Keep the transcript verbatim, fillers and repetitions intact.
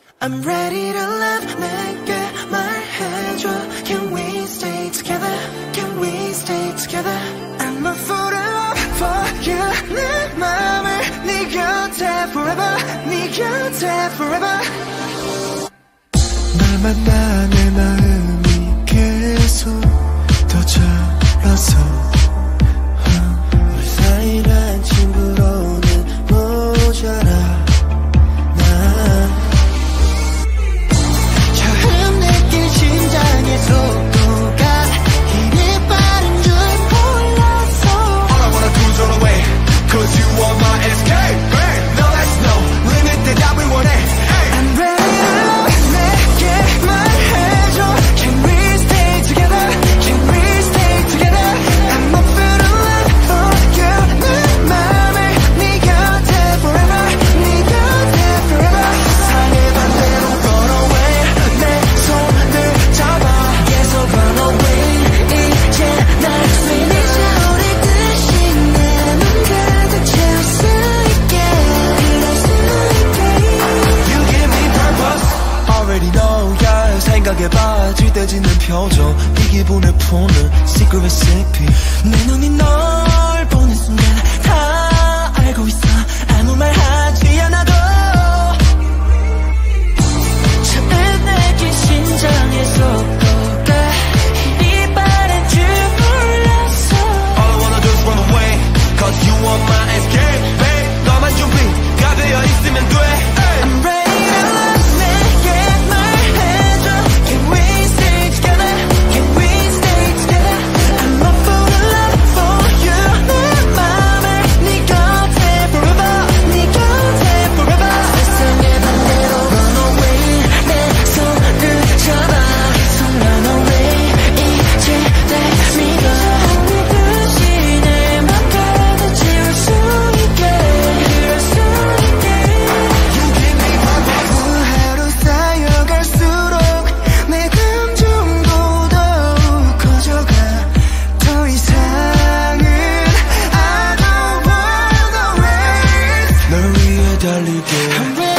I'm ready to love 내게 말해줘. Can we stay together? Can we stay together? I'm a fool in love for you. 내 맘을 네 곁에 forever. 네 곁에 forever. 널 만나 내 마음이 계속 더 잘라서 우리 사이란 친구로는 모자라. 처음 느낀 심장의 속도가 이리 빠른 줄 몰랐어. All I wanna do is run away, cause you are my escape. No lights, no limit, 대답을 원해. I'm ready to love 내게 말해줘. Can we stay together? Can we stay together? I'm a fool in love for you. 내 맘을 네 곁에 forever. 네 곁에 forever. 세상의 반대로 run away. 내 손을 잡아 계속 run away. 이제 날 이제 우리 뜻이 내 맘 가득 채울 수 있게 그럴 수 있게. You give me purpose. Already know, yeah. 생각해봐 질때지는 표정 네 기분을 푸는 secret recipe. 내 눈이 널 보는 순간 다 알고 있어. 아무 말 하지 않아도 처음 느낀 심장의 속도가 이리 빠른 줄 몰랐어. All I wanna do is run away, cause you are my escape. Babe, 너만 준비가 되어 있으면 돼. I'm ready to love 내게 말해줘. Can we stay together? Can we stay together? I'm a fool in love for you. 내 맘을 네 곁에 forever. 네 곁에 forever. 세상의 반대로 run away. 내 손을 잡아 계속 run away. 이제 날 믿어. 네 뜻이 내 맘 가득 채울 수 있게 그럴 수 있게. You give me purpose. 하루 쌓여갈수록 내 감정도 더욱 커져가. 더 이상은 I don't want the race. 널 위해 달리게. I'm ready